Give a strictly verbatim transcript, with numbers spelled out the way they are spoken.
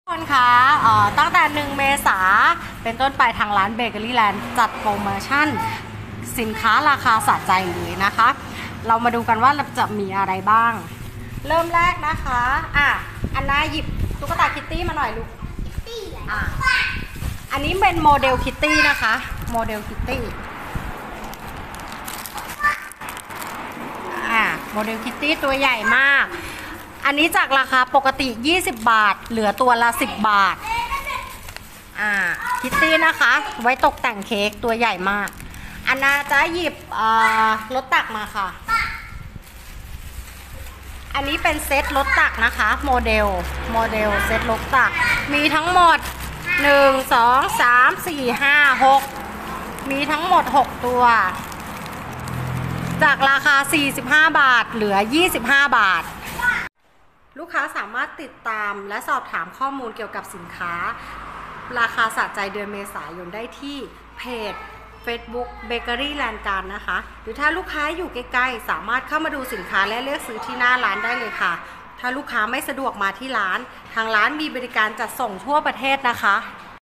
ทุกคนคะเอ่อตั้งแต่หนึ่งเมษาเป็นต้นไปทางร้านเบเกอรี่แลนด์จัดโปรโมชั่นสินค้าราคาสะใจเลยนะคะ เรามาดูกันว่าจะมีอะไรบ้าง เริ่มแรกนะคะอ่ะอันน่าหยิบตุ๊กตาคิตตี้มาหน่อยลูกอ่ะอันนี้เป็นโมเดลคิตตี้นะคะโมเดลคิตตี้อ่ะโมเดลคิตตี้ตัวใหญ่มากอันนี้จากราคาปกติยี่สิบบาทเหลือตัวละสิบบาทอ่าคิตตี้นะคะไว้ตกแต่งเค้กตัวใหญ่มากอันน่าจะหยิบรถตักมาค่ะอันนี้เป็นเซตรถตักนะคะโมเดลโมเดลเซตรถตักมีทั้งหมดหนึ่ง สอง สาม สี่ ห้า หกมีทั้งหมดหกตัวจากราคาสี่สิบห้าบาทเหลือยี่สิบห้าบาทลูกค้าสามารถติดตามและสอบถามข้อมูลเกี่ยวกับสินค้าราคาสะใจเดือนเมษายนได้ที่เพจ Facebook Bakery Land การนะคะหรือถ้าลูกค้าอยู่ใกล้ๆสามารถเข้ามาดูสินค้าและเลือกซื้อที่หน้าร้านได้เลยค่ะถ้าลูกค้าไม่สะดวกมาที่ร้านทางร้านมีบริการจัดส่งทั่วประเทศนะคะ